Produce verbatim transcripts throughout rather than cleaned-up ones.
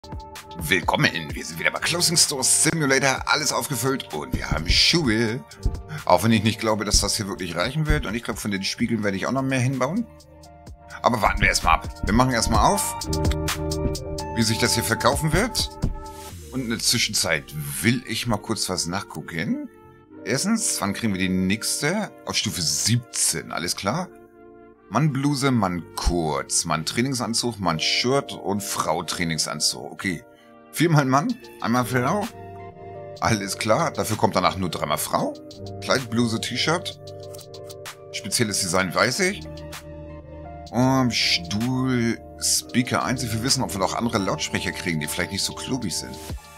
Willkommen, wir sind wieder bei Clothing Store Simulator, alles aufgefüllt und wir haben Schuhe. Auch wenn ich nicht glaube, dass das hier wirklich reichen wird und ich glaube, von den Spiegeln werde ich auch noch mehr hinbauen. Aber warten wir erstmal ab. Wir machen erstmal auf, wie sich das hier verkaufen wird. Und in der Zwischenzeit will ich mal kurz was nachgucken. Erstens, wann kriegen wir die nächste? Auf Stufe siebzehn, alles klar? Mann Bluse, Mann kurz, Mann Trainingsanzug, Mann Shirt und Frau Trainingsanzug. Okay. Viermal Mann, einmal Frau. Alles klar, dafür kommt danach nur dreimal Frau. Kleid, Bluse, T-Shirt. Spezielles Design weiß ich. Um, Stuhl, Speaker eins. Ich will wissen, ob wir noch andere Lautsprecher kriegen, die vielleicht nicht so klobig sind.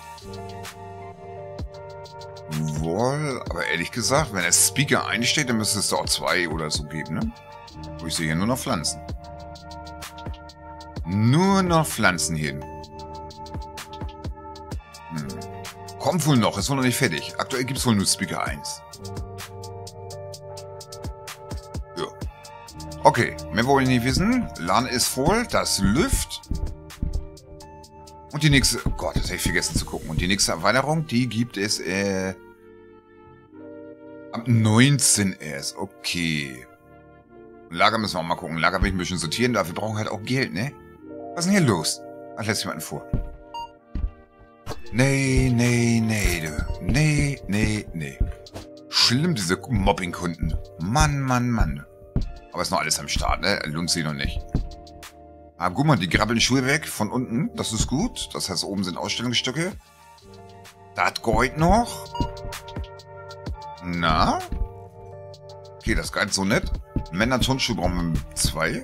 Wohl, aber ehrlich gesagt, wenn der Speaker einsteht, dann müsste es auch zwei oder so geben, ne? Wo ich sehe hier nur noch Pflanzen. Nur noch Pflanzen hier. Hm. Kommt wohl noch, ist wohl noch nicht fertig. Aktuell gibt es wohl nur Speaker eins. Ja. Okay, mehr wollen wir nicht wissen. LAN ist voll, das Lüft. Und die nächste... Oh Gott, das habe ich vergessen zu gucken. Und die nächste Erweiterung, die gibt es äh, am neunzehnten erst. Okay. Lager müssen wir auch mal gucken. Lager will ich ein bisschen sortieren. Dafür brauchen wir halt auch Geld, ne? Was ist denn hier los? Ach, lässt jemanden vor. Nee, nee, nee, du. Nee, nee, nee. Schlimm, diese Mobbing-Kunden. Mann, Mann, Mann. Aber ist noch alles am Start, ne? Lohnt sich noch nicht. Ah, guck mal, die grabbeln Schuhe weg von unten. Das ist gut. Das heißt, oben sind Ausstellungsstücke. Das geht noch. Na? Okay, das geht so nett. Männer-Turnschuhe brauchen wir zwei.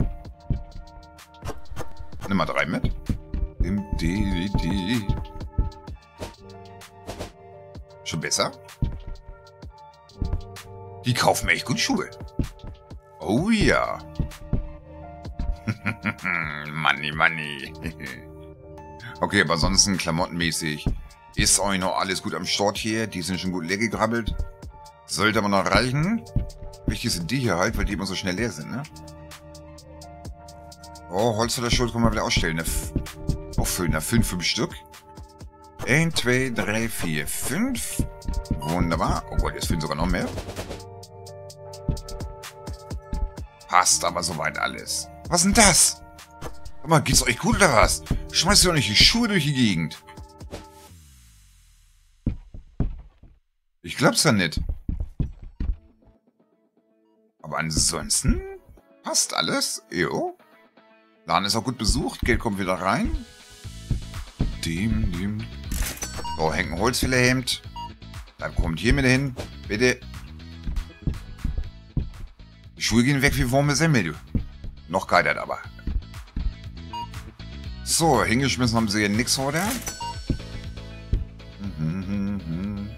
Nimm mal drei mit. Im D V D. Schon besser? Die kaufen mir echt gut Schuhe. Oh ja. Money, money. Okay, aber ansonsten klamottenmäßig ist euch noch alles gut am Start hier. Die sind schon gut leer gegrabbelt. Sollte aber noch reichen. Wichtig sind die hier halt, weil die immer so schnell leer sind, ne? Oh, Holz oder Schuld können wir wieder ausstellen. Ne? Auffüllen, ne? Fünf, fünf Stück. Eins, zwei, drei, vier, fünf. Wunderbar. Oh Gott, jetzt fehlen sogar noch mehr. Passt aber soweit alles. Was ist denn das? Guck mal, geht's euch gut oder was? Schmeißt ihr doch nicht die Schuhe durch die Gegend. Ich glaub's ja nicht. Aber ansonsten passt alles. Jo. Laden ist auch gut besucht. Geld kommt wieder rein. Dem, dem. So, hängt ein Holzfällerhemd. Dann kommt hier mit hin. Bitte. Die Schuhe gehen weg wie warme Semmel, du. Noch geitert aber. So, hingeschmissen haben sie hier nix heute. Mhm, mhm, mhm.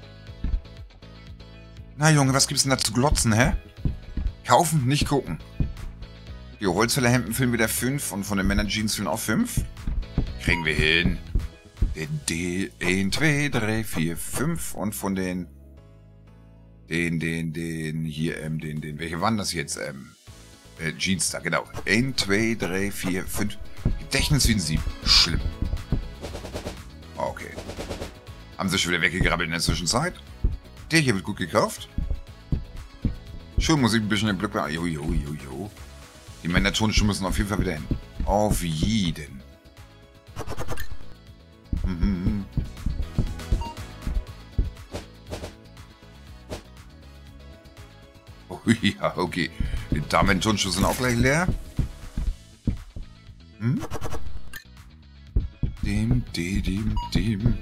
Na Junge, was gibt's denn da zu glotzen, hä? Kaufen, nicht gucken. Die Holzfällerhemden füllen wieder fünf und von den Männerjeans füllen auch fünf. Kriegen wir hin. Den D eins, zwei, drei, vier, fünf und von den den, den, den, hier, ähm, den, den, welche waren das jetzt? Ähm, äh, Jeans da, genau. eins, zwei, drei, vier, fünf. Gedächtnis wie ein Sieb. Schlimm. Okay. Haben sie schon wieder weggegrabbelt in der Zwischenzeit. Der hier wird gut gekauft. Schon muss ich ein bisschen im Blick machen. Jo, jo, jo, jo. Die Männer-Turnschuhe müssen auf jeden Fall wieder hin. Auf jeden. Mhm. Oh ja, okay. Die Damen-Turnschuhe sind auch gleich leer. Hm? Dem, dem, dem, dem.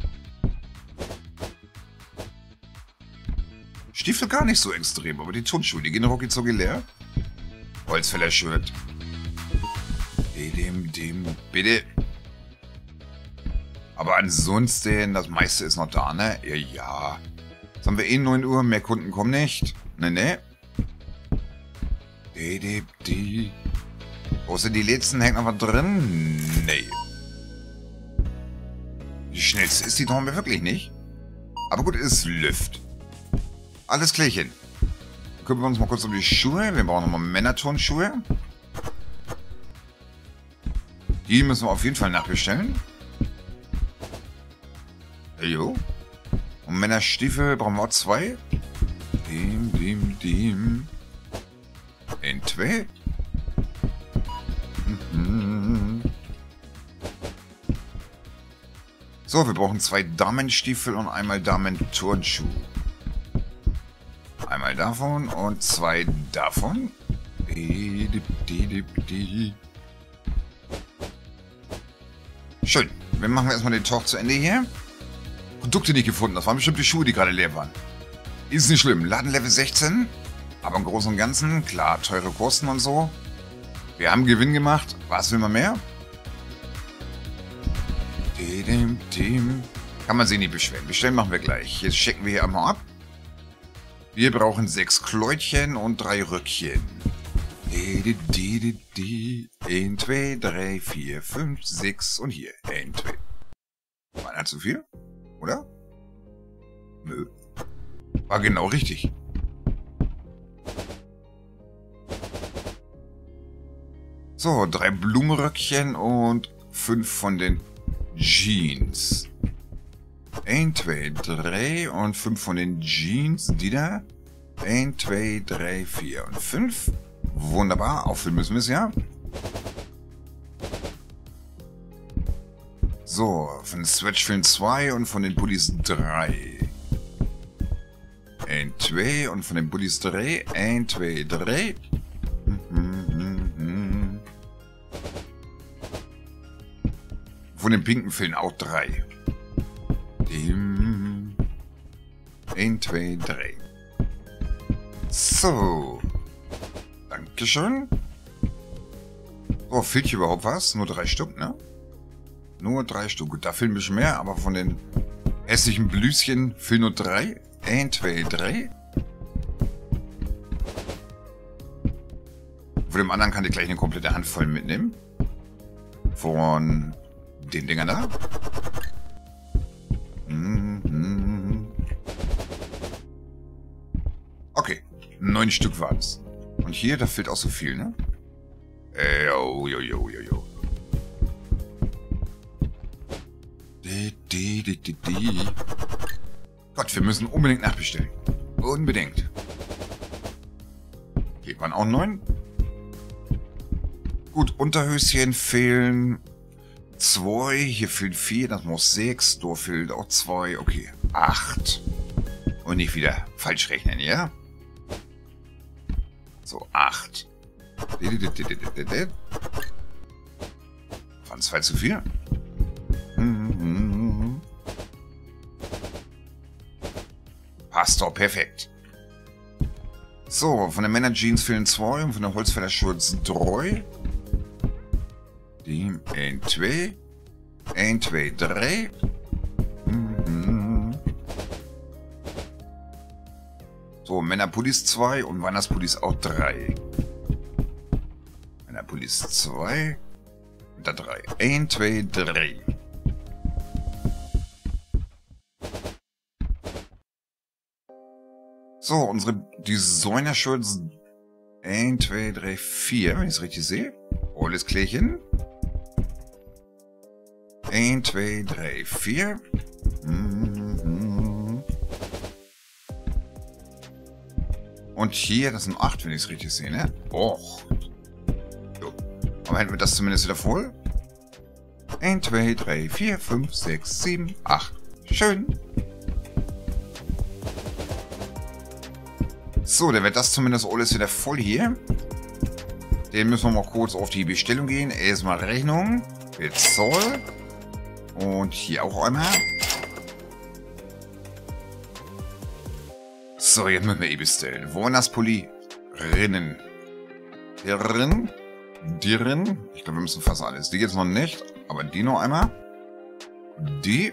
Stiefel gar nicht so extrem, aber die Turnschuhe, die gehen rucki-zucki leer. Holzfäller-Shirt. Dem, dem, bitte. Aber ansonsten, das meiste ist noch da, ne? Ja, ja. Jetzt haben wir eh neun Uhr, mehr Kunden kommen nicht. Ne, ne? Die, die, die. Wo sind die letzten? Hängt noch was drin? Nee. Die schnellste ist die trauen wir wirklich nicht. Aber gut, ist Lüft. Alles klärchen. Kümmern wir uns mal kurz um die Schuhe. Wir brauchen nochmal Männerturnschuhe. Die müssen wir auf jeden Fall nachbestellen. Jo. Und Männerstiefel brauchen wir auch zwei. Dem, dem, dem. In zwei. Mhm. So, wir brauchen zwei Damenstiefel und einmal Damen-Turnschuh. Einmal davon und zwei davon. Schön. Wir machen erstmal den Talk zu Ende hier. Produkte nicht gefunden. Das waren bestimmt die Schuhe, die gerade leer waren. Ist nicht schlimm. Ladenlevel sechzehn. Aber im Großen und Ganzen, klar, teure Kosten und so. Wir haben Gewinn gemacht. Was will man mehr? Kann man sich nicht beschweren. Bestellen machen wir gleich. Jetzt checken wir hier einmal ab. Wir brauchen sechs Kläutchen und drei Röckchen. eins, zwei, drei, vier, fünf, sechs und hier. eins, zwei. War das zu viel? Oder? Nö. War genau richtig. So, drei Blumenröckchen und fünf von den Jeans. eins, zwei, drei und fünf von den Jeans. Die da. eins, zwei, drei, vier und fünf. Wunderbar. Auffüllen müssen wir es ja. So, von den Sweatshirts zwei und von den Pullis drei. eins, zwei und von den Pullis drei. eins, zwei, drei. Von den pinken fehlen auch drei. eins, zwei, drei. So. Dankeschön. Oh, fehlt hier überhaupt was? Nur drei Stück, ne? Nur drei Stück. Gut, da fehlen ein bisschen mehr, aber von den hässlichen Blüschen fehlen nur drei. eins, zwei, drei. Von dem anderen kann ich gleich eine komplette Handvoll mitnehmen. Von den Dingern da. Okay, neun Stück waren es. Und hier, da fehlt auch so viel, ne? Äh, jo, jo, jo, jo, jo. Die, die, die, die, die. Gott, wir müssen unbedingt nachbestellen. Unbedingt. Hier waren auch neun. Gut, Unterhöschen fehlen zwei. Hier fehlen vier, das muss sechs. Da fehlt auch zwei. Okay, acht. Und nicht wieder falsch rechnen, ja? So, acht. Waren zwei zu viel? Passt doch perfekt. So, von den Männerjeans fehlen zwei und von der Holzfällerschurz drei. Die eins, zwei. eins, zwei, drei. So, Männerpullis zwei und Weihnachtspullis auch drei. Männerpullis zwei. Und da drei. eins, zwei, drei. So, unsere Designer-Shirts eins, zwei, drei, vier, wenn ich es richtig sehe. Alles Klärchen. eins, zwei, drei, vier. Und hier, das sind acht, wenn ich es richtig sehe, ne? Och. So. Aber hätten wir das zumindest wieder voll. eins, zwei, drei, vier, fünf, sechs, sieben, acht. Schön. So, dann wird das zumindest alles wieder voll hier. Den müssen wir mal kurz auf die Bestellung gehen. Erstmal Rechnung. Jetzt Zoll. Und hier auch einmal. So, jetzt müssen wir eh bestellen. Weihnachtspulli. Rinnen. Dirren. Dirren. Ich glaube, wir müssen fast alles. Die jetzt noch nicht. Aber die noch einmal. Die.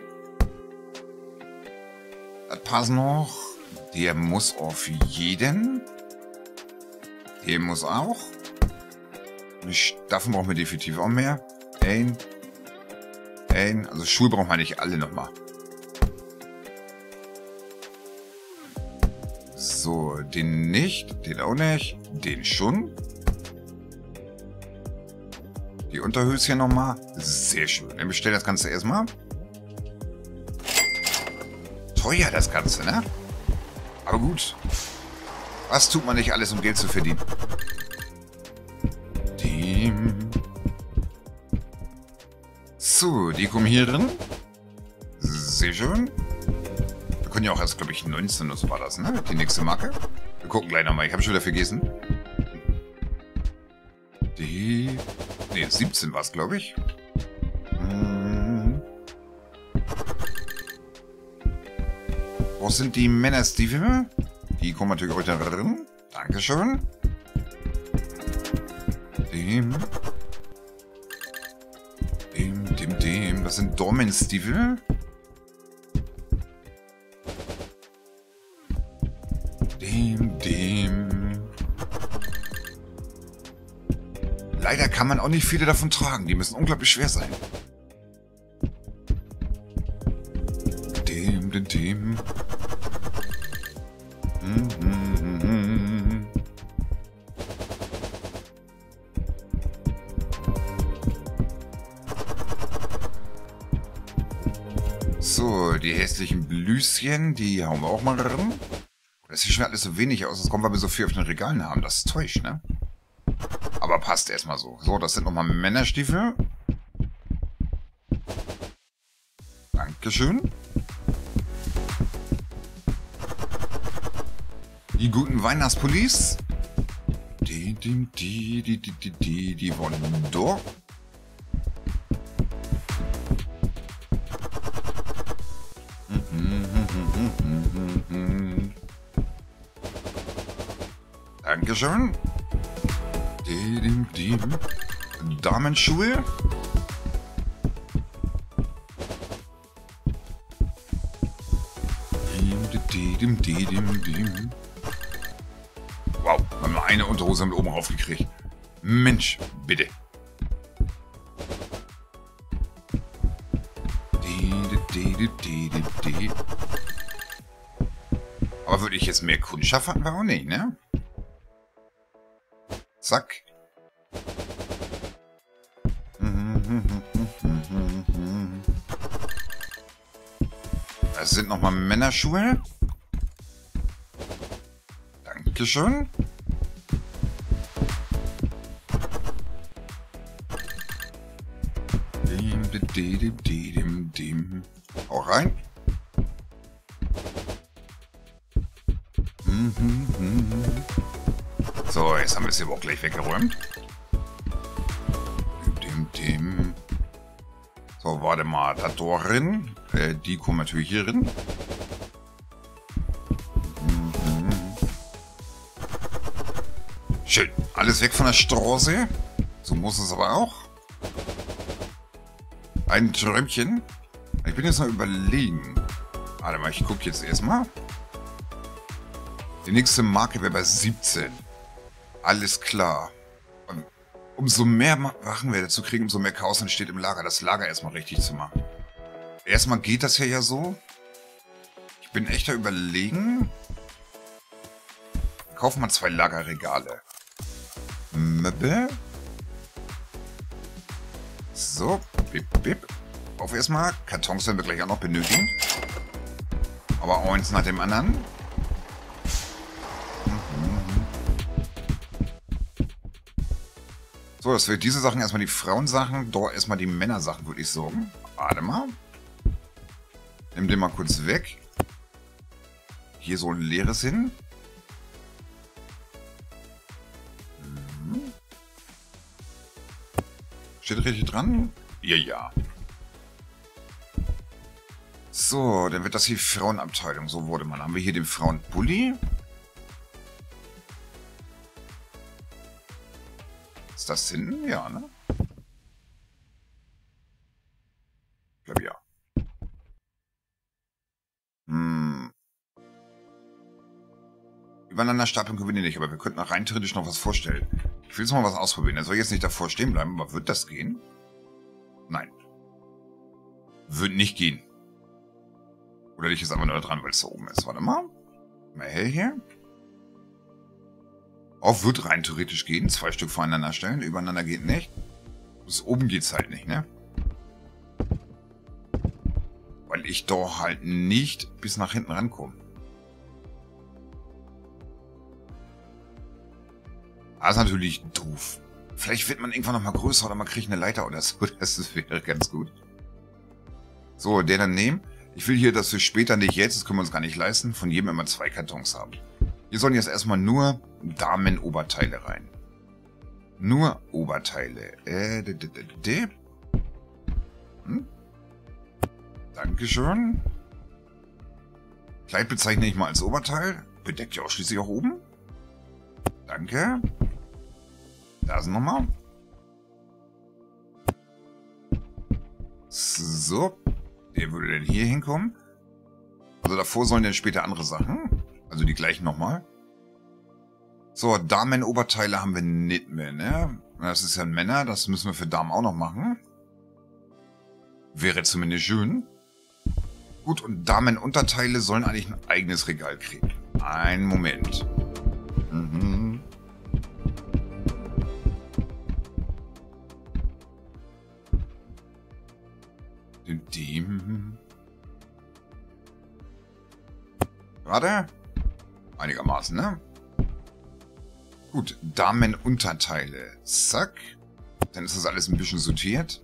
Das passt noch. Der muss auf jeden. Der muss auch. Davon brauchen wir definitiv auch mehr. Ein. Ein. Also Schuhe brauchen wir nicht alle nochmal. So, den nicht. Den auch nicht. Den schon. Die Unterhöschen nochmal. Sehr schön. Dann bestellen das Ganze erstmal. teuer, das Ganze, ne? Aber gut. Was tut man nicht alles, um Geld zu verdienen? Die... So, die kommen hier drin. Sehr schön. Wir können ja auch erst, glaube ich, neunzehn oder so war das, ne? Die nächste Marke. Wir gucken gleich nochmal. Ich habe schon wieder vergessen. Die... Ne, siebzehn war es, glaube ich. Hm. Wo sind die Männerstiefel? Die kommen natürlich heute drin. Dankeschön. Dem... Dem, dem, dem. Das sind Dormenstiefel. Dem, dem. Leider kann man auch nicht viele davon tragen. Die müssen unglaublich schwer sein. Dem, dem, dem. Hm, hm, hm, hm. So, die hässlichen Blüschen, die hauen wir auch mal drin. Das sieht schon alles so wenig aus. Das kommt, weil wir so viel auf den Regalen haben. Das ist täuscht, ne? Aber passt erstmal so. So, das sind nochmal Männerstiefel. Dankeschön. Die guten Weihnachtspullis. Die, die, die, die, die, die, die, die wollen doch. Dankeschön. Die, die, die. Damenschuhe. Die, die, die, die, die. Wow, wir haben eine Unterhose mit oben raufgekriegt. Mensch, bitte. Die, die, die, die, die, die. Aber würde ich jetzt mehr Kundschaft hatten wir auch nicht, ne? Zack. Das sind nochmal Männerschuhe. Dankeschön. Dem, dem, dem, dem, dem. Auch rein. So, jetzt haben wir es hier auch gleich weggeräumt. Dem, dem. So, warte mal, da drin. Äh, die kommen natürlich hier rein. Schön. Alles weg von der Straße. So muss es aber auch. Ein Träumchen. Ich bin jetzt noch überlegen. Warte mal, ich gucke jetzt erstmal. Die nächste Marke wäre bei siebzehn. Alles klar. Und umso mehr Wachen wir dazu kriegen, umso mehr Chaos entsteht im Lager. Das Lager erstmal richtig zu machen. Erstmal geht das hier ja so. Ich bin echt da überlegen. Kaufen wir zwei Lagerregale. Möbel. So. Bip, bip. Auf erstmal. Kartons werden wir gleich auch noch benötigen. Aber eins nach dem anderen. So, das wird diese Sachen erstmal die Frauensachen, dort erstmal die Männersachen, würde ich sagen. Warte mal. Nimm den mal kurz weg. Hier so ein leeres hin. Mhm. Steht richtig dran? Ja, ja. So, dann wird das hier Frauenabteilung. So wurde man. Haben wir hier den Frauenpulli. Ist das hinten? Ja, ne? Ich glaube, ja. Hm. Übereinander stapeln können wir nicht, aber wir könnten auch rein theoretisch noch was vorstellen. Ich will jetzt mal was ausprobieren. Er soll jetzt nicht davor stehen bleiben, aber wird das gehen? Nein. Wird nicht gehen. Oder liegt es einfach nur da dran, weil es da oben ist. Warte mal. Mal hell hier. Auch wird rein theoretisch gehen. Zwei Stück voreinander stellen. Übereinander geht nicht. Bis oben geht's halt nicht, ne? weil ich doch halt nicht bis nach hinten rankomme. Das ist natürlich doof. Vielleicht wird man irgendwann noch mal größer oder man kriegt eine Leiter oder so. Das wäre ganz gut. So, den dann nehmen. Ich will hier, dass wir später, nicht jetzt, das können wir uns gar nicht leisten, von jedem immer zwei Kartons haben. Hier sollen jetzt erstmal nur Damenoberteile rein. Nur Oberteile. Äh, d -d -d -d hm? Dankeschön. Kleid bezeichne ich mal als Oberteil. Bedeckt ja auch schließlich auch oben. Danke. Da sind nochmal. So. Der würde denn hier hinkommen. Also davor sollen dann später andere Sachen. Also die gleichen nochmal. So, Damenoberteile haben wir nicht mehr, ne? Das ist ja ein Männer, das müssen wir für Damen auch noch machen. Wäre zumindest schön. Gut, und Damenunterteile sollen eigentlich ein eigenes Regal kriegen. Einen Moment. Mhm. Die. Warte. Einigermaßen, ne? Gut, Damenunterteile. Zack. Dann ist das alles ein bisschen sortiert.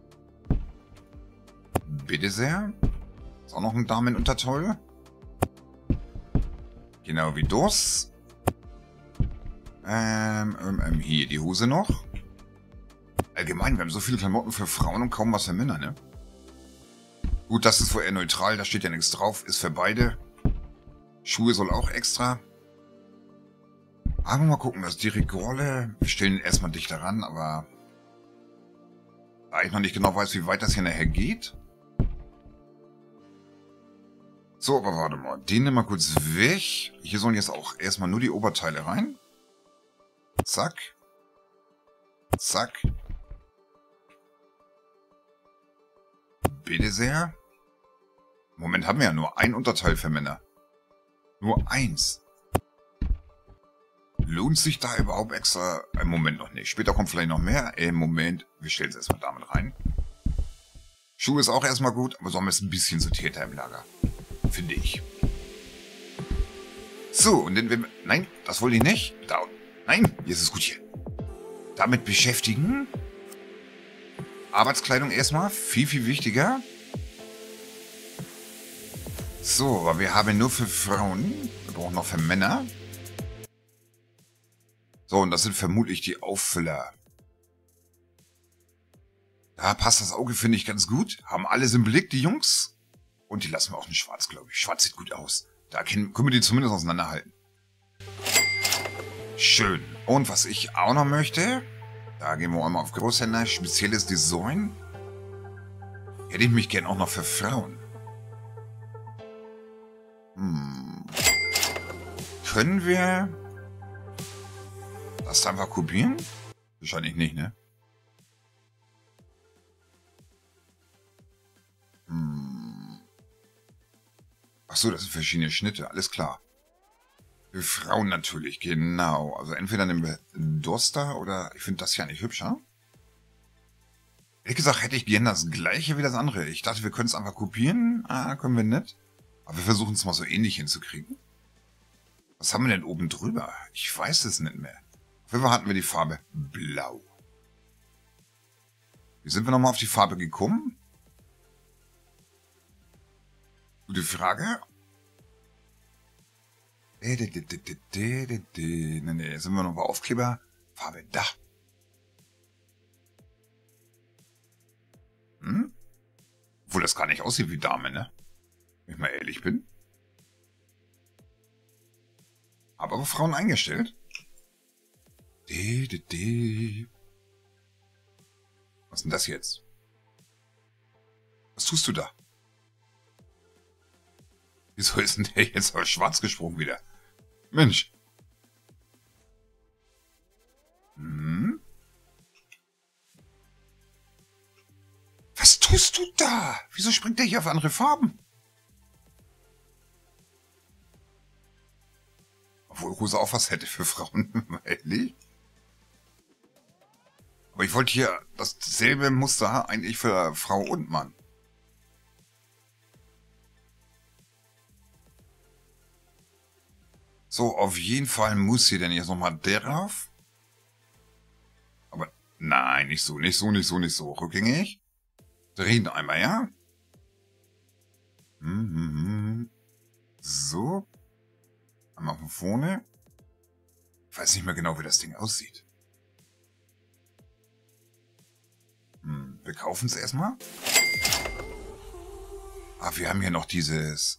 Bitte sehr. Ist auch noch ein Damenunterteil. Genau wie das. Ähm, ähm, hier die Hose noch. Allgemein, wir haben so viele Klamotten für Frauen und kaum was für Männer, ne? Gut, das ist wohl eher neutral, da steht ja nichts drauf. Ist für beide. Schuhe soll auch extra. Aber mal gucken, dass die Regale, wir stellen erstmal dichter ran, aber da ich noch nicht genau weiß, wie weit das hier nachher geht. So, aber warte mal, den nehmen wir kurz weg. Hier sollen jetzt auch erstmal nur die Oberteile rein. Zack. Zack. Bitte sehr. Im Moment haben wir ja nur ein Unterteil für Männer. Nur eins. Lohnt sich da überhaupt extra? Im Moment noch nicht. Später kommt vielleicht noch mehr. Im Moment, wir stellen es erstmal damit rein. Schuhe ist auch erstmal gut, aber so haben wir es ein bisschen sortierter im Lager. Finde ich. So, und dann wir... Nein, das wollte ich nicht. Da. Nein, jetzt ist gut hier. Damit beschäftigen. Arbeitskleidung erstmal. Viel, viel wichtiger. So, aber wir haben nur für Frauen. Wir brauchen noch für Männer. So, und das sind vermutlich die Auffüller. Da passt das Auge, finde ich, ganz gut. Haben alles im Blick, die Jungs. Und die lassen wir auch in schwarz, glaube ich. Schwarz sieht gut aus. Da können, können wir die zumindest auseinanderhalten. Schön. Und was ich auch noch möchte, da gehen wir einmal auf Großhändler, spezielles Design. Hätte ich mich gern auch noch für Frauen. Hm. Können wir das einfach kopieren? Wahrscheinlich nicht, ne? Hm. Achso, das sind verschiedene Schnitte, alles klar. Für Frauen natürlich, genau. Also entweder nehmen wir Doster oder ich finde das ja nicht hübscher. Ehrlich gesagt hätte ich gerne das gleiche wie das andere. Ich dachte, wir können es einfach kopieren. Ah, können wir nicht. Aber wir versuchen es mal so ähnlich hinzukriegen. Was haben wir denn oben drüber? Ich weiß es nicht mehr. Auf jeden Fall hatten wir die Farbe Blau. Wie sind wir nochmal auf die Farbe gekommen? Gute Frage. Nee, nee, sind wir noch bei Aufkleber? Farbe da. Hm? Obwohl das gar nicht aussieht wie Dame, ne? Wenn ich mal ehrlich bin. Aber auf Frauen eingestellt. De, de, de. Was ist denn das jetzt? Was tust du da? Wieso ist denn der jetzt auf schwarz gesprungen wieder? Mensch. Hm? Was tust du da? Wieso springt der hier auf andere Farben? Obwohl Rosa auch was hätte für Frauen, ehrlich. Aber ich wollte hier dasselbe Muster eigentlich für Frau und Mann. So, auf jeden Fall muss hier denn jetzt nochmal der drauf. Aber nein, nicht so, nicht so, nicht so, nicht so. Rückgängig. Drehen einmal, ja? Mhm. So. Einmal von vorne. Ich weiß nicht mehr genau, wie das Ding aussieht. Hm, wir kaufen es erstmal. Ah, wir haben hier noch dieses...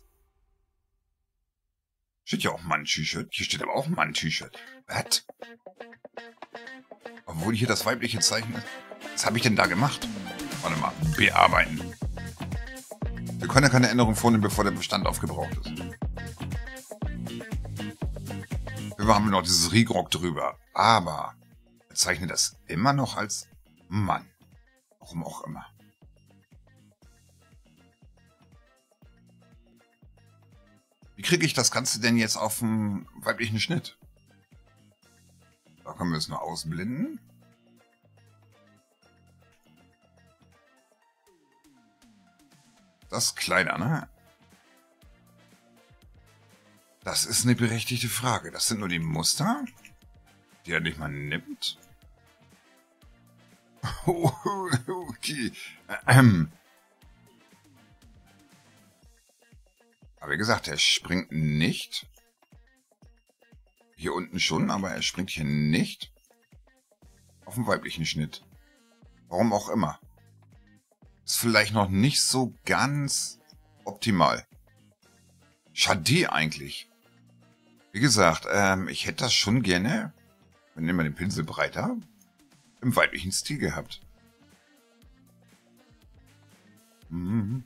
Steht ja auch Mann-T-Shirt. Hier steht aber auch Mann-T-Shirt. Was? Obwohl hier das weibliche Zeichen ist. Was habe ich denn da gemacht? Warte mal. Bearbeiten. Wir können ja keine Änderung vornehmen, bevor der Bestand aufgebraucht ist. Wir haben noch dieses Regrog drüber. Aber er zeichnet das immer noch als Mann. Warum auch immer. Wie kriege ich das Ganze denn jetzt auf den weiblichen Schnitt? Da können wir es nur ausblenden. Das ist kleiner, ne? Das ist eine berechtigte Frage. Das sind nur die Muster, die er nicht mal nimmt. Okay. Ähm. Aber wie gesagt, er springt nicht. Hier unten schon, aber er springt hier nicht auf den weiblichen Schnitt. Warum auch immer. Ist vielleicht noch nicht so ganz optimal. Schade eigentlich. Wie gesagt, ähm, ich hätte das schon gerne, wir nehmen wir den Pinsel breiter, im weiblichen Stil gehabt. Mhm.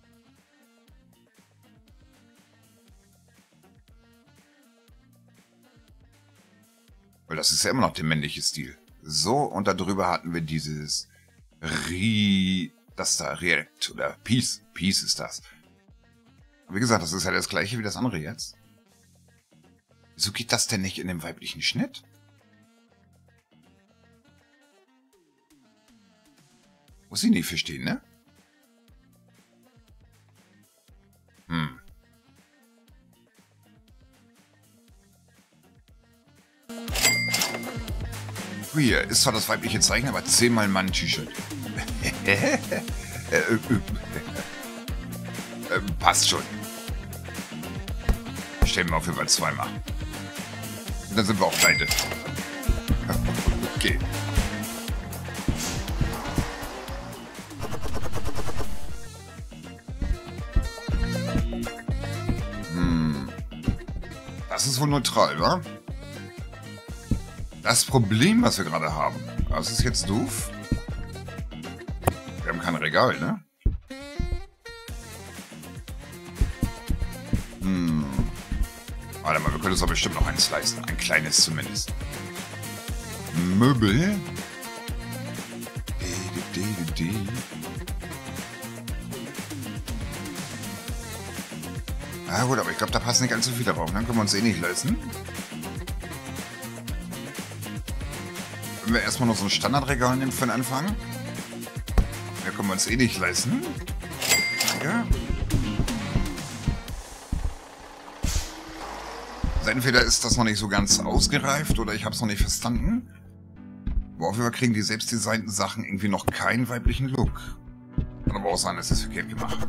Weil das ist ja immer noch der männliche Stil. So, und darüber hatten wir dieses Re... Das da, React oder Peace. Peace ist das. Wie gesagt, das ist ja das gleiche wie das andere jetzt. Wieso geht das denn nicht in dem weiblichen Schnitt? Muss ich nicht verstehen, ne? Hm. Hier ist zwar das weibliche Zeichen, aber zehnmal Mann-T-Shirt. äh, äh, äh, passt schon. Stellen wir auf jeden Fall zweimal. Und dann sind wir auch pleite. Okay. Hm. Das ist wohl neutral, wa? Das Problem, was wir gerade haben, das ist jetzt doof. Wir haben kein Regal, ne? Hm. Warte mal, wir können uns aber bestimmt noch eins leisten. Ein kleines zumindest. Möbel. Ah gut, aber ich glaube, da passen nicht allzu viele drauf. Dann können wir uns eh nicht leisten. Wenn wir erstmal noch so ein Standardregal nehmen für den Anfang. Da können wir uns eh nicht leisten. Ja. Also entweder ist das noch nicht so ganz ausgereift oder ich habe es noch nicht verstanden. Aber auf jeden Fall kriegen die selbstdesignten Sachen irgendwie noch keinen weiblichen Look. Kann aber auch sein, dass das verkehrt gemacht.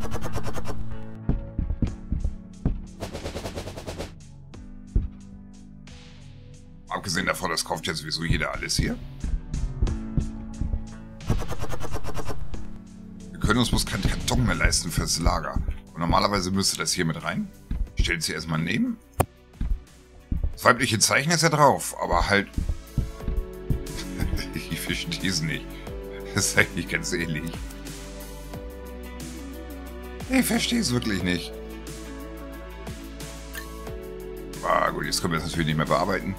Abgesehen davon, das kauft ja sowieso jeder alles hier. Wir können uns bloß keinen Karton mehr leisten fürs Lager. Und normalerweise müsste das hier mit rein. Stellt sie erstmal neben. Das weibliche Zeichen ist ja drauf, aber halt... ich verstehe es nicht. Das ist eigentlich ganz ähnlich. Ich verstehe es wirklich nicht. Ah gut, jetzt können wir das natürlich nicht mehr bearbeiten.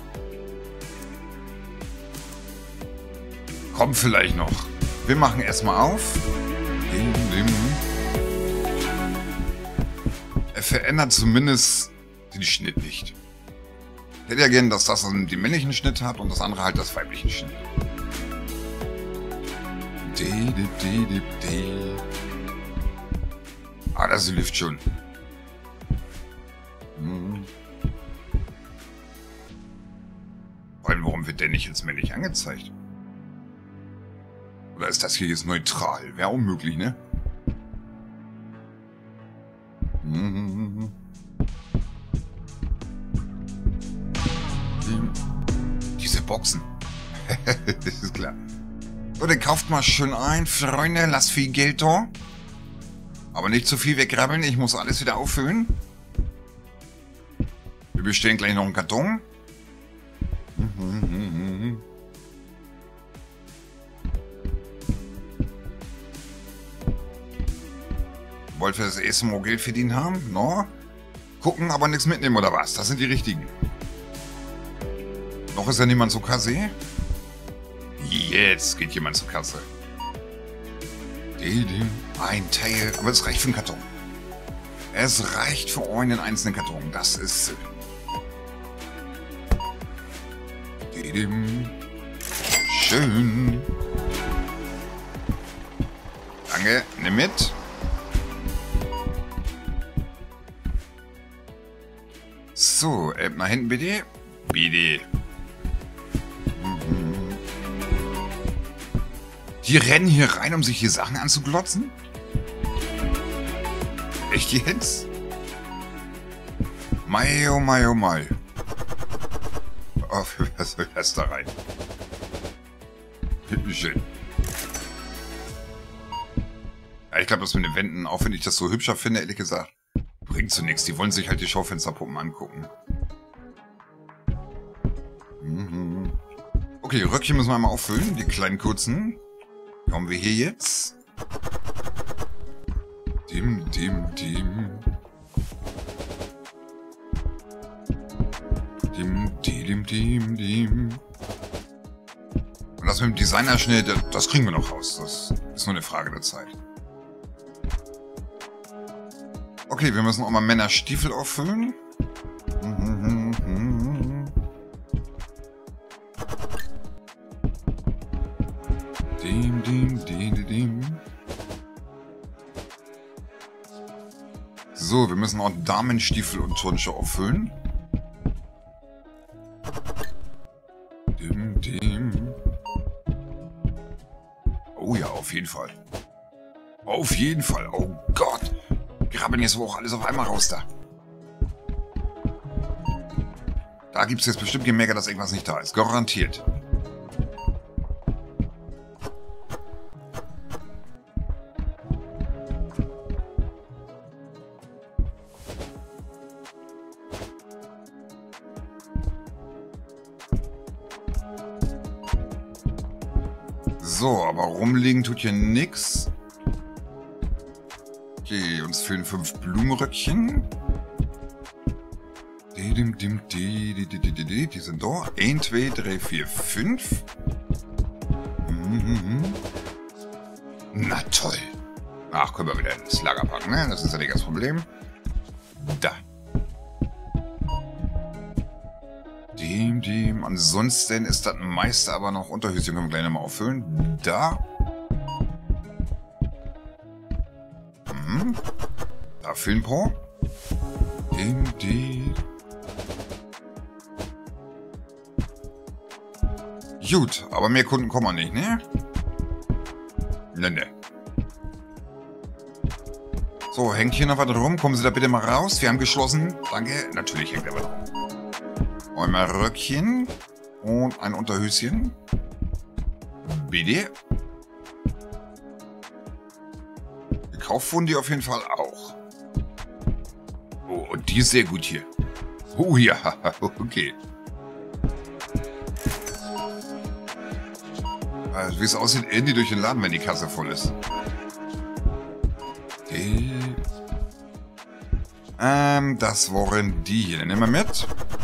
Kommt vielleicht noch. Wir machen erstmal auf. Er verändert zumindest den Schnitt nicht. Ich hätte ja gern, dass das den männlichen Schnitt hat und das andere halt das weiblichen Schnitt. Ah, das hilft schon. nicht als männlich angezeigt? Oder ist das hier jetzt neutral? Wäre unmöglich, ne? Mhm. Diese Boxen. Das ist klar. So, dann kauft mal schön ein, Freunde. Lasst viel Geld da. Aber nicht zu viel weggrabbeln. Ich muss alles wieder auffüllen. Wir bestellen gleich noch einen Karton. Wollt ihr das erste Mal Geld verdient haben? No? Gucken, aber nichts mitnehmen, oder was? Das sind die richtigen. Noch ist ja niemand zur Kasse. Jetzt geht jemand zur Kasse. Ein Teil, aber es reicht für einen Karton. Es reicht für einen einzelnen Karton. Das ist... Schön. Danke, nimm mit. So, äh, nach hinten bitte. Bitte. Die rennen hier rein, um sich hier Sachen anzuglotzen? Echt jetzt? Mai, oh mai, oh mai. Oh, was soll das da rein? Schön. Ja, ich glaube, das mit den Wänden, auch wenn ich das so hübscher finde, ehrlich gesagt, bringt zu nichts. Die wollen sich halt die Schaufensterpuppen angucken. Mhm. Okay, Röckchen müssen wir einmal auffüllen, die kleinen kurzen. Die haben wir hier jetzt. Dim, dim, dim. Dim, dim, dim, dim. Und das mit dem Designerschnitt, das kriegen wir noch raus. Das ist nur eine Frage der Zeit. Okay, wir müssen auch mal Männerstiefel auffüllen. Dim, dim, dim, dim. So, wir müssen auch Damenstiefel und Turnschuhe auffüllen. Dim, dim. Oh ja, auf jeden Fall. Auf jeden Fall. Oh Gott. Grabbeln jetzt auch alles auf einmal raus da. Da gibt es jetzt bestimmt gemerkt, dass irgendwas nicht da ist. Garantiert. So, aber rumliegen tut hier nix. Okay, uns fehlen fünf Blumenröckchen. Die, die, die, die, die, die, die, die sind da. eins, zwei, drei, vier, fünf. Mhm. Na toll. Ach, können wir wieder ins Lager packen, ne? Das ist ja nicht das Problem. Da. Dem, dem. Ansonsten ist das meiste aber noch Unterhöschen. Können wir gleich nochmal auffüllen. Da. Mhm. Da fehlen ein paar. Dem, dem. Gut, aber mehr Kunden kommen wir nicht, ne? Ne, ne. So, hängt hier noch was rum? Kommen Sie da bitte mal raus. Wir haben geschlossen. Danke. Natürlich hängt da was rum. Einmal Röckchen und ein Unterhöschen. Bitte. Gekauft wurden die auf jeden Fall auch. Oh, und die ist sehr gut hier. Oh ja, okay. Also, wie es aussieht, rennen die durch den Laden, wenn die Kasse voll ist. Die. Ähm, das waren die hier. Dann nehmen wir mit.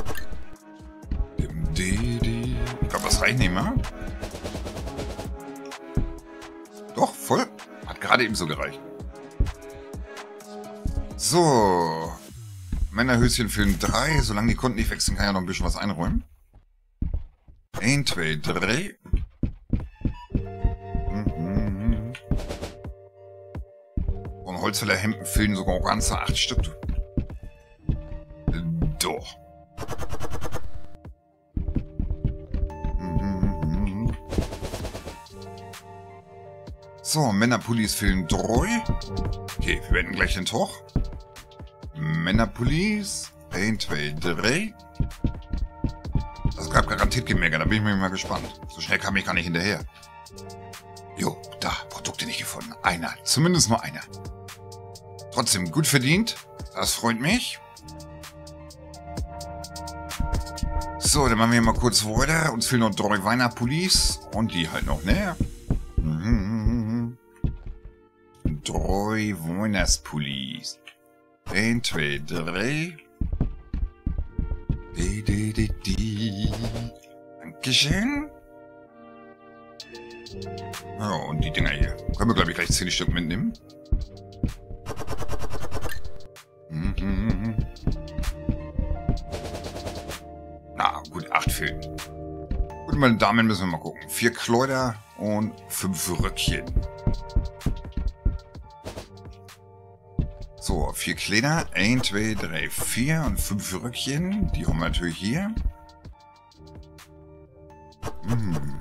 Ich glaube, das reicht nicht mehr. Doch, voll. Hat gerade eben so gereicht. So. Männerhöschen fehlen drei. Solange die Kunden nicht wechseln, kann ja noch ein bisschen was einräumen. Eins, zwei, drei. Mhm. Und Holzfällerhemden fehlen sogar ganze acht Stück. Doch. Mhm. So, Männerpullis fehlen drei. Okay, wir werden gleich den Tag. Männerpullis. eins, zwei, drei. Das gab garantiert Gemerke, da bin ich mir mal gespannt. So schnell kam ich gar nicht hinterher. Jo, da, Produkte nicht gefunden. Einer, zumindest nur einer. Trotzdem gut verdient. Das freut mich. So, dann machen wir mal kurz weiter. Uns fehlen noch drei Weihnachtspullis. Und die halt noch, ne? Mhm. Drei Weihnachtspullis. eins, zwei, drei. Die, die, die, die. Dankeschön. Ja, und die Dinger hier. Können wir, glaube ich, gleich zehn Stück mitnehmen. Mhm. Na, gut, acht fehlen. Gut, meine Damen, müssen wir mal gucken. Vier Kleider und fünf Röckchen. So, vier Kleider, eins, zwei, drei, vier und fünf Röckchen. Die haben wir natürlich hier. Mhm.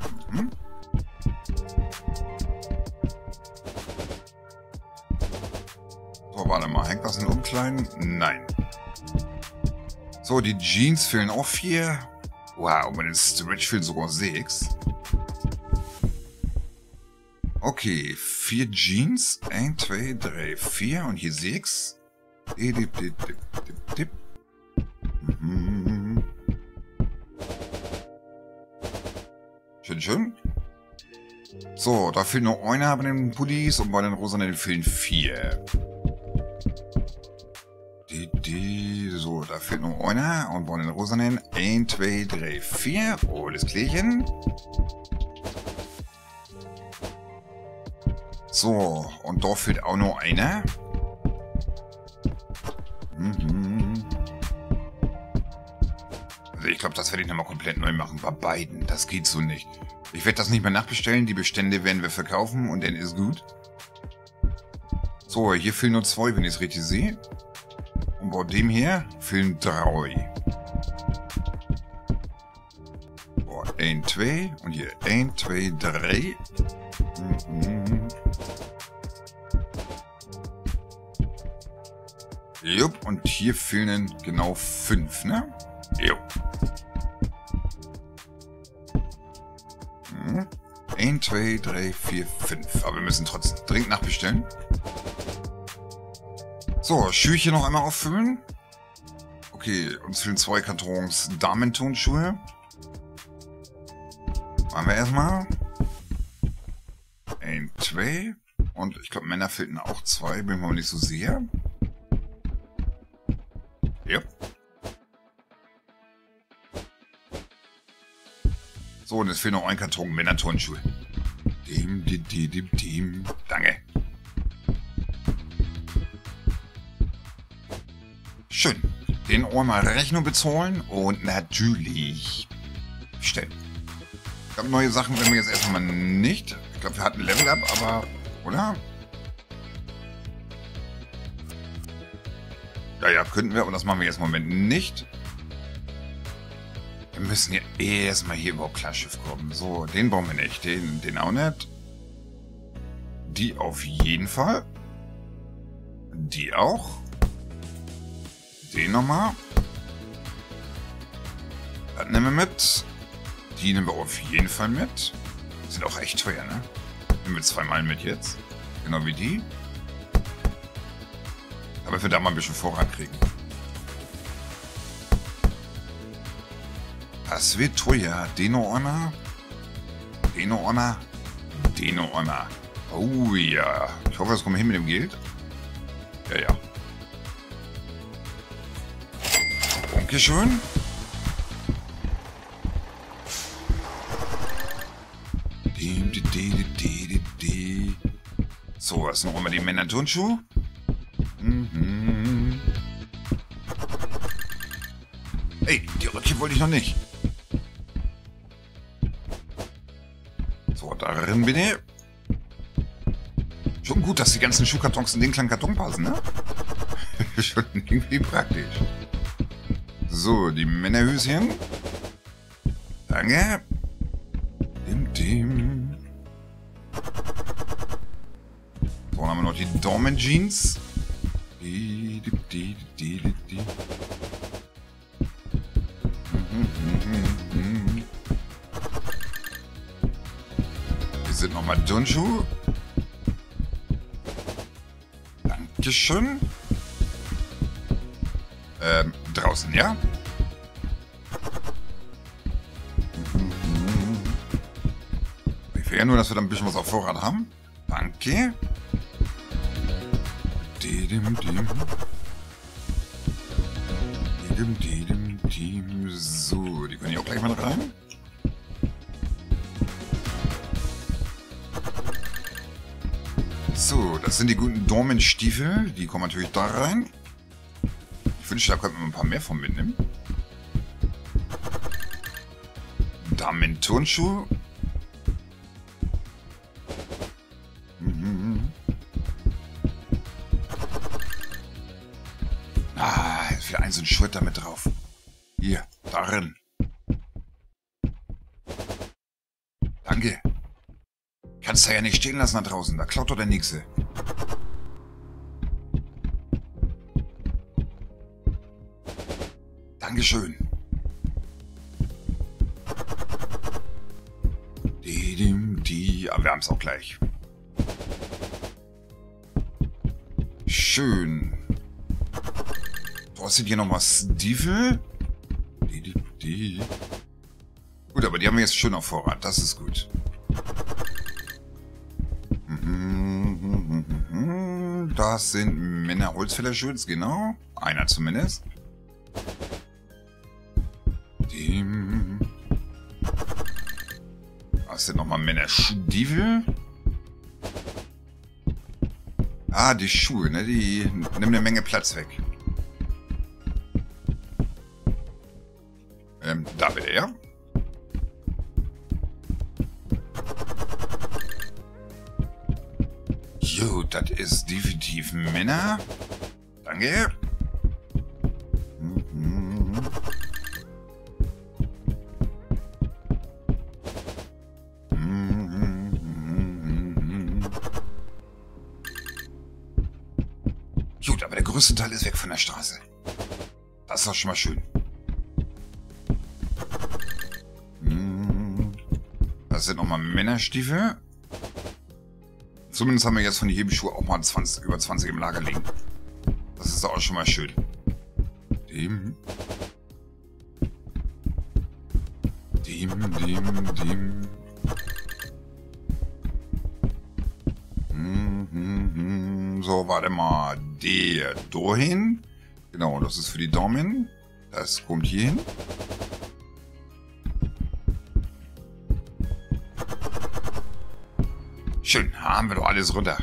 So, warte mal. Hängt was in Umkleiden? Nein. So, die Jeans fehlen auch vier. Wow, bei den Stretch fehlen sogar sechs. Okay, vier Jeans. eins, zwei, drei, vier und hier sechs. Dip, dip, dip, dip, dip. Mhm. Schön, schön. So, da fehlt noch einer bei den Pullis und bei den Rosanen fehlen vier. Die, die, so, da fehlt noch einer und bei den Rosanen eins, zwei, drei, vier. Oh, das Klärchen. So, und da fehlt auch noch einer. Mhm. Also ich glaube, das werde ich nochmal komplett neu machen. Bei beiden. Das geht so nicht. Ich werde das nicht mehr nachbestellen. Die Bestände werden wir verkaufen und dann ist gut. So, hier fehlen nur zwei, wenn ich es richtig sehe. Und bei dem hier fehlen drei. Oh, eins, zwei und hier eins, zwei, drei. Mhm. Jupp, und hier fehlen genau fünf, ne? Jupp. Mhm. eins, zwei, drei, vier, fünf. Aber wir müssen trotzdem dringend nachbestellen. So, Schüche noch einmal auffüllen. Okay, uns fehlen zwei Kartons Damentonschuhe. Machen wir erstmal. Ein, zwei. Und ich glaube, Männer fehlten auch zwei. Bin mir aber nicht so sicher. Ja. So, und es fehlt noch ein Karton Männerturnschuhe. Dem, dem, dem, dem, dem. Danke. Schön. Den einmal Rechnung bezahlen und natürlich bestellen. Ich glaube, neue Sachen werden wir jetzt erstmal nicht. Ich glaube, wir hatten Level Up, aber... Oder? Ja, ja, könnten wir, aber das machen wir jetzt im Moment nicht. Wir müssen ja erstmal hier überhaupt Klarschiff kommen. So, den brauchen wir nicht. Den, den auch nicht. Die auf jeden Fall. Die auch. Den nochmal. Das nehmen wir mit. Die nehmen wir auf jeden Fall mit. Sind auch echt teuer, ne? Nehmen wir zweimal mit jetzt. Genau wie die. Aber wir da mal ein bisschen Vorrat kriegen. Das wird teuer. Den noch einmal. Den noch einmal. Den noch einmal. Oh ja. Ich hoffe, das kommt hin mit dem Geld. Ja, ja. Dankeschön. So, was noch immer die Männer-Turnschuhe? Mhm. Ey, die Röckchen wollte ich noch nicht. So, darin bin ich. Schon gut, dass die ganzen Schuhkartons in den kleinen Karton passen, ne? Schon irgendwie praktisch. So, die Männerhöschen. Danke. Dim, dim. Dorman Jeans. Die, die, die, die, die, die. Hier sind nochmal Turnschuhe. Dankeschön. Ähm, draußen, ja? Ich will ja nur, dass wir da ein bisschen was auf Vorrat haben. Danke. Didim, dim. Didim, didim, dim. So, die können hier auch gleich mal rein. So, das sind die guten Dorman-Stiefel. Die kommen natürlich da rein. Ich wünschte, da könnten wir ein paar mehr von mitnehmen. Damen-Turnschuhe. Mhm. Ah, jetzt wieder ein so ein Schritt damit drauf. Hier, darin. Danke. Kannst du ja nicht stehen lassen da draußen. Da klaut doch der Nächste. Dankeschön. Die, die, die. Aber wir haben es auch gleich. Schön. Du hast hier nochmal Stiefel. Die, die, die. Gut, aber die haben wir jetzt schön auf Vorrat. Das ist gut. Das sind Männer Holzfällerschutz, genau. Einer zumindest. Dem. Das sind nochmal Männer Stiefel. Ah, die Schuhe, ne? Die nehmen eine Menge Platz weg. Ähm, da bitte, ja? Jo, das ist definitiv Männer. Danke. Mhm. Mhm. Gut, aber der größte Teil ist weg von der Straße. Das ist doch schon mal schön. Mhm. Das sind nochmal Männerstiefel. Zumindest haben wir jetzt von jedem Schuh auch mal zwanzig, über zwanzig im Lager liegen. Das ist auch schon mal schön. Dem. Dem, dem, dem. Hm, hm, hm. So, warte mal. Der dahin. Genau, das ist für die Daumen. Das kommt hier hin. Schön, haben wir doch alles runter.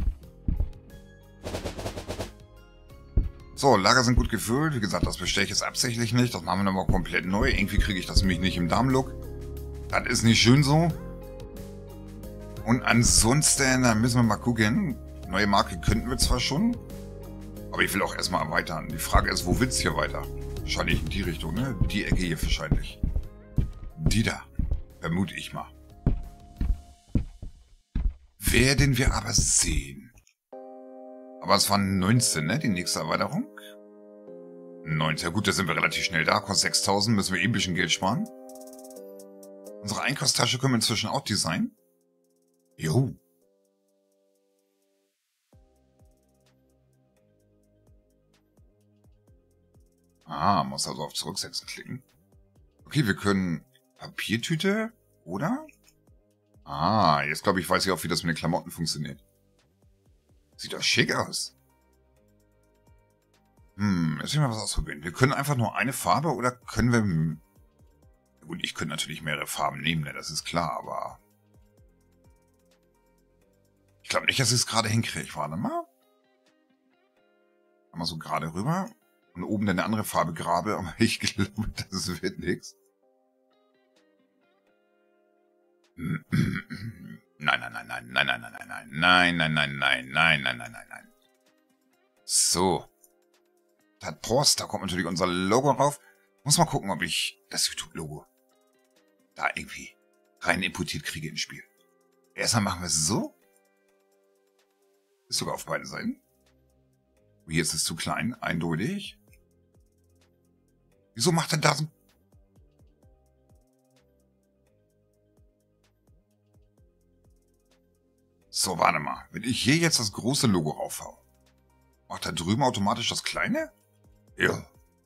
So, Lager sind gut gefüllt. Wie gesagt, das bestelle ich jetzt absichtlich nicht. Das machen wir nochmal komplett neu. Irgendwie kriege ich das nämlich nicht im Darmlook. Das ist nicht schön so. Und ansonsten, dann müssen wir mal gucken. Neue Marke könnten wir zwar schon. Aber ich will auch erstmal erweitern. Die Frage ist, wo willst du hier weiter? Wahrscheinlich in die Richtung, ne? Die Ecke hier wahrscheinlich. Die da. Vermute ich mal. Werden wir aber sehen. Aber es waren neunzehn, ne? Die nächste Erweiterung. neunzehn. Ja gut, da sind wir relativ schnell da. Kostet sechstausend. Müssen wir eh ein bisschen Geld sparen. Unsere Einkaufstasche können wir inzwischen auch designen. Jo. Ah, muss also auf Zurücksetzen klicken. Okay, wir können Papiertüte, oder? Ah, jetzt glaube ich, weiß ich auch, wie das mit den Klamotten funktioniert. Sieht doch schick aus. Hm, jetzt will ich mal was ausprobieren. Wir können einfach nur eine Farbe oder können wir... Gut, ich könnte natürlich mehrere Farben nehmen, ne? Das ist klar, aber... Ich glaube nicht, dass ich es gerade hinkriege. Warte mal. Mal so gerade rüber. Und oben dann eine andere Farbe grabe, aber ich glaube, das wird nichts. Nein, nein, nein, nein, nein, nein, nein, nein, nein, nein, nein, nein, nein, nein, nein, nein, nein, nein. So. Das Post, da kommt natürlich unser Logo drauf. Muss mal gucken, ob ich das YouTube-Logo da irgendwie rein importiert kriege ins Spiel. Erstmal machen wir es so. Ist sogar auf beide Seiten. Hier ist es zu klein, eindeutig. Wieso macht er da so... So, warte mal. Wenn ich hier jetzt das große Logo raufhau, macht da drüben automatisch das kleine? Ja.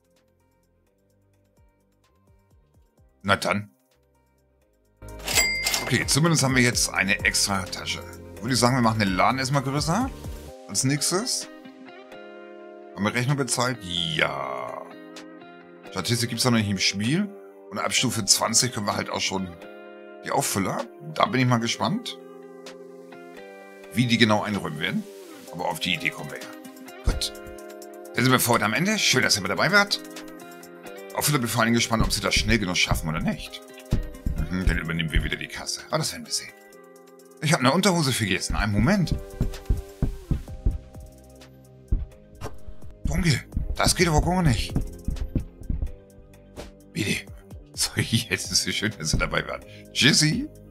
Na dann. Okay, zumindest haben wir jetzt eine extra Tasche. Würde ich sagen, wir machen den Laden erstmal größer. Als nächstes. Haben wir Rechnung bezahlt? Ja. Statistik gibt es noch nicht im Spiel. Und ab Stufe zwanzig können wir halt auch schon die Auffüller. Da bin ich mal gespannt, wie die genau einräumen werden. Aber auf die Idee kommen wir ja. Gut. Dann sind wir vor heute am Ende. Schön, dass ihr mit dabei wart. Auffüller bin vor allem gespannt, ob sie das schnell genug schaffen oder nicht. Mhm, dann übernehmen wir wieder die Kasse. Aber das werden wir sehen. Ich habe eine Unterhose vergessen. Einen Moment. Dunkel. Das geht aber gar nicht. Bitte. So, jetzt ist es schön, dass ihr dabei wart. Tschüssi.